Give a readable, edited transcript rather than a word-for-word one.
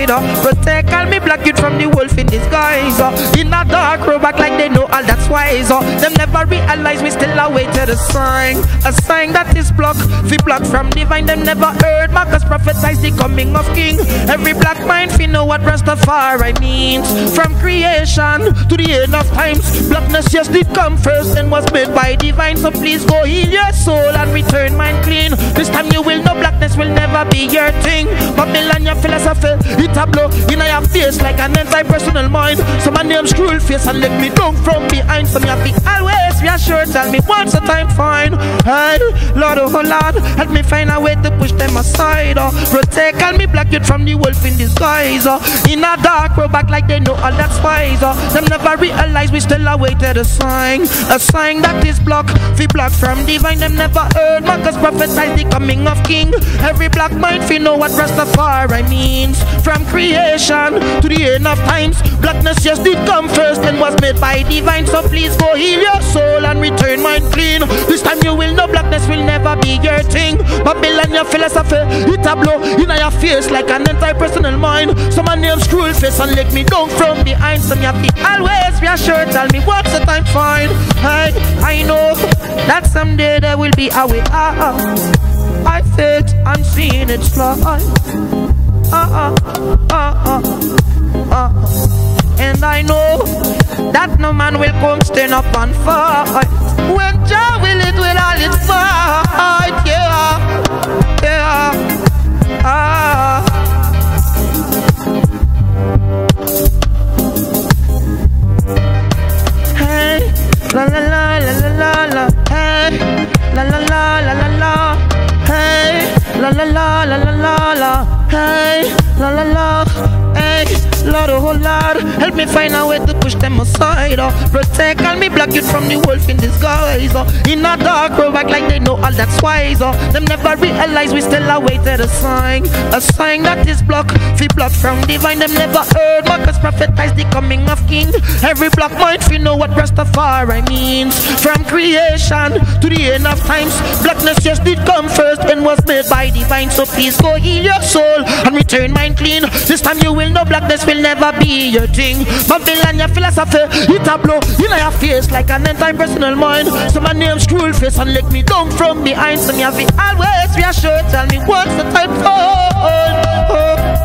side. Protect all me black youth from the wolf in disguise. In a dark road back like they know all that's wise. Them never realize we still awaited a sign that is blocked. We block from divine. Them never heard Marcus prophesize the coming of king. Every black mind fi know what Rastafari means. From creation to the end of times, blackness just did come first and was made by divine. So please go heal your soul and return mind clean. This time you will know blackness will never be your thing. Babylon your philosophy, it a blow in your face like an anti-personal mind. So my name's cruel face and let me down from behind. So me have to always reassure, tell me once a time fine. Hey, Lord, oh Lord, help me find a way to push them aside. Protect all me black youth from the wolf in disguise. In a dark road back like they know all that's wise. Them never realize we still awaited a sign that is blocked. We block from divine. Them never heard Marcus prophesize the coming of king. Every black mind fi know what Rastafari means. From creation to the end of times, blackness just did come first and was made by divine. So please go heal your soul and return mind clean. This time you will know blackness will never be your thing. Babylon your philosophy, it a blow in your face like an anti-personal mind. So my name's cruel face and let me down from behind. So me have to always reassure, tell me what's the time fine. Hey, I know that someday there will be a way out. I felt I'm seeing it slide. And I know that no man will come stand up and fight. When Jah will it will all it fight. Yeah, yeah. Hey, la la la la la la la. Hey, la la la la la la. Hey, la la la la la la la. Hey, la la la. Hey, Lord, oh Lord, help me find a way to push them aside. Protect all me black youth from the wolf in disguise. In a dark road back like they know all that's wise. Them never realize we still awaited a sign that is blocked. We block from divine. Them never heard Marcus prophesize the coming of king. Every black mind we know what Rastafari means. From creation to the end of times, blackness just did come first and was made by divine. So please go heal your soul and return mind clean. This time you will know blackness will never be your thing. Babylon your philosophy, it a blow in your face like an anti-personal mind. So my name's cruel face and let me down from behind. So me have to always reassure, tell me what's the time for.